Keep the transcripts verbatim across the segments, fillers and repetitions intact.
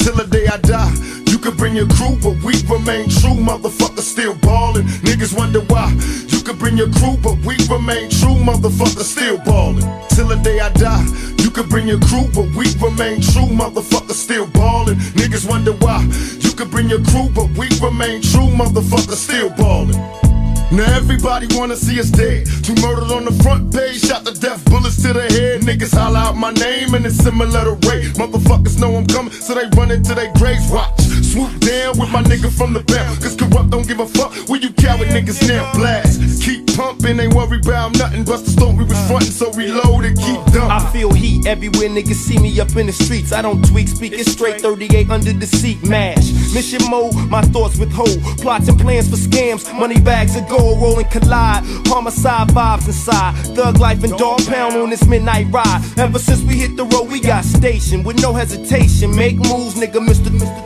till the day I die. You could bring your crew, but we remain true. Motherfuckers still ballin'. Niggas wonder why. You could bring your crew, but we remain true. Motherfuckers still ballin'. Till the day I die. You could bring your crew, but we remain true. Motherfuckers still ballin'. Niggas wonder why. You could bring your crew, but we remain true. Motherfuckers still ballin'. Now everybody wanna see us dead. Two murdered on the front page, shot to death, bullets to the head. Niggas holler out my name and it's similar to rape. Motherfuckers know I'm coming, so they run into their graves. Watch, swoop down with my nigga from the back. Cause corrupt don't give a fuck where you coward niggas now. Blast, keep pumping, ain't worried about nothing. Bust the storm, we was frontin', so reload and keep dumping. I feel heat everywhere niggas see me up in the streets. I don't tweak, speak it straight, thirty-eight under the seat, mash. Mission mode, my thoughts withhold. Plots and plans for scams, money bags of gold. Roll and collide, homicide vibes inside. Thug life and dog pound on this midnight ride. Ever since we hit the road, we got stationed with no hesitation. Make moves, nigga, Mister Mister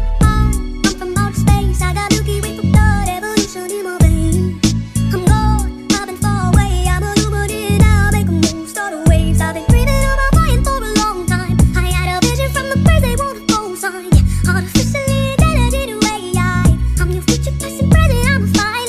I'm from outer space, I got Milky Way for blood, evolution in my vein. I'm gone, I've been far away, I'm a Illuminati now, make a move, start a waves. I've been dreaming about flying for a long time. I had a vision from the birds, they want a phone sign. Artificially identity way, I, I'm your future, past and present, I'm a fly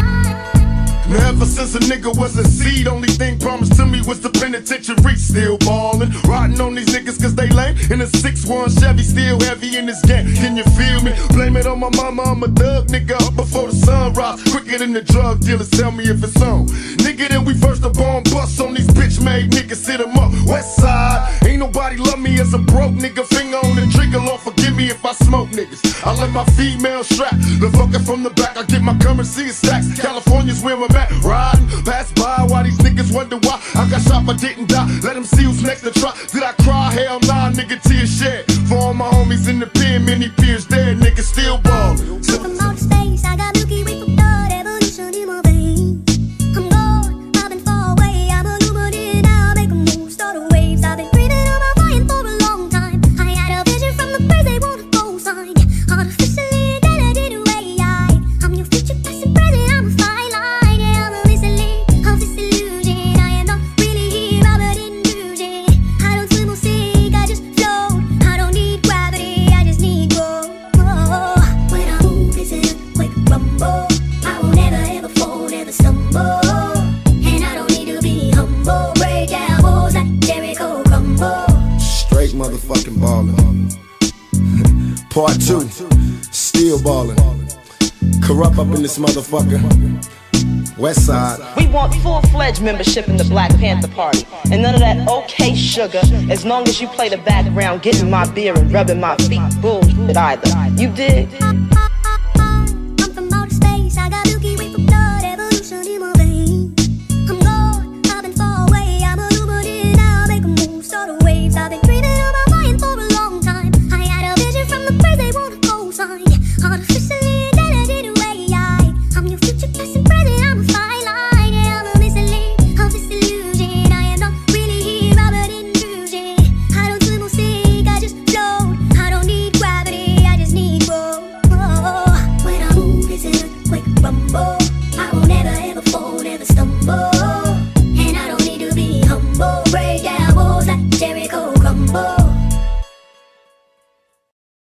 line. Now ever since a nigga was a seed, only thing promised to me was the penitentiary. Still ballin', riding on these niggas cause they lame. In a six one Chevy, still heavy in this game. Can you feel me? Blame it on my mama, I'm a thug nigga up before the sunrise. Quicker than the drug dealers, tell me if it's on. Nigga, then we first the bomb bust on these bitch made niggas, sit them up. West side, ain't nobody love me as a broke nigga. Finger on the trigger, Lord forgive me if I smoke niggas. I let my female strap, the fucker from the back. I get my currency in stacks. California's where I'm at, riding, pass by while these niggas wonder why I got shot but didn't die. Let them see who's next to try. Did I cry? Hell nah, nigga, tears shed. For all my homies in the pen, many peers dead, niggas still ballin'. I'm from outer space, I got Milky Way for blood, evolution in my veins. I'm gone, I've been far away, I'm a Illuminati now, make a move, start a waves. I've been dreaming about flying for a long time. I had a vision from the birds, they want a phone sign. Artificially identity way, I, I'm your future, past and present, I'm a fly line. Yeah, I'm a recently of this illusion. I am not really here, I'm an illusion. I don't swim or sink, I just float. I don't need gravity, I just need growth. When I move, it's a quick rumble. I will never ever fall, never stumble. And I don't need to be humble. Break down walls like Jericho crumble. Straight motherfucking ballin'. Part two, still ballin'. Corrupt up in this motherfucker. West side. We want full-fledged membership in the Black Panther Party. And none of that okay sugar, as long as you play the background, getting my beer and rubbing my feet, bullshit either. You dig?